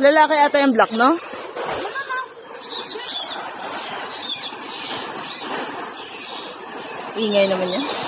Lalaki ata yung black, no? Ingay naman yan.